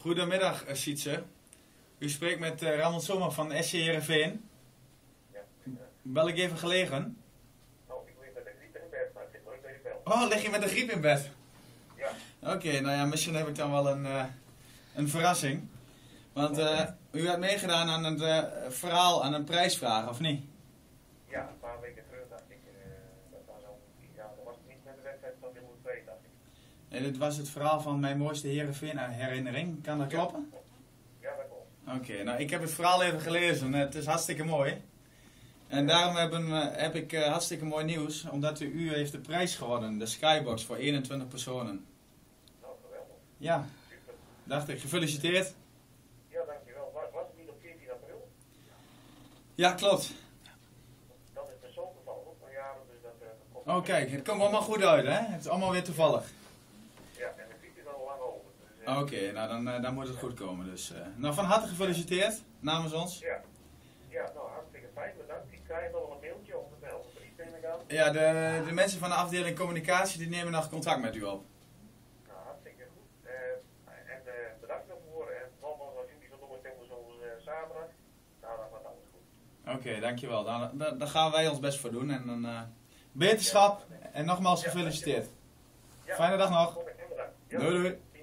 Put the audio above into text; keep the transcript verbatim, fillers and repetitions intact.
Goedemiddag, uh, Sietse. U spreekt met uh, Ramon Sommer van S C Heerenveen. Ja. Bel ik even gelegen? Nou, ik lig met de griep in bed, maar ik zit nooit bij de bel. Oh, lig je met de griep in bed? Ja. Oké, okay, nou ja, misschien heb ik dan wel een, uh, een verrassing. Want uh, u hebt meegedaan aan het uh, verhaal, aan een prijsvraag, of niet? Ja, een paar weken terug dacht ik. Uh, dat was al, ja, dat was niet met de wedstrijd van Willem twee, dacht ik. En dit was het verhaal van mijn mooiste Heerenveen herinnering. Kan dat kloppen? Ja, dat klopt. Oké, okay, nou ik heb het verhaal even gelezen. Het is hartstikke mooi. En daarom hebben, uh, heb ik uh, hartstikke mooi nieuws. Omdat u, u heeft de prijs gewonnen. De Skybox voor eenentwintig personen. Nou, geweldig. Ja. Super. Dacht ik, gefeliciteerd. Ja, dankjewel. Was, was het niet op veertien april? Ja, klopt. Dat is me zo gevallen. Op mijn jaren, dus dat, uh, dat komt. Oh kijk, het komt allemaal goed uit, hè? Het is allemaal weer toevallig. Ja, en de fiets is al lang over. Dus, uh, Oké, okay, nou dan, uh, dan moet het goed komen. Dus, uh, nou, van harte gefeliciteerd namens ons. Ja. Ja, nou hartstikke fijn. Bedankt. Ik krijg wel een mailtje of een belbrief, neem ik aan. Ja, de, de mensen van de afdeling communicatie die nemen nog contact met u op. Nou, hartstikke goed. Uh, en uh, bedankt daarvoor. En nogmaals, als jullie zo doorkomen zoals uh, zaterdag, nou, dan gaat alles goed. Oké, okay, dankjewel. Dan, dan, dan gaan wij ons best voor doen. En dan uh, beterschap en nogmaals gefeliciteerd. Ja, Fijne dag nog. Ja. Doei doei.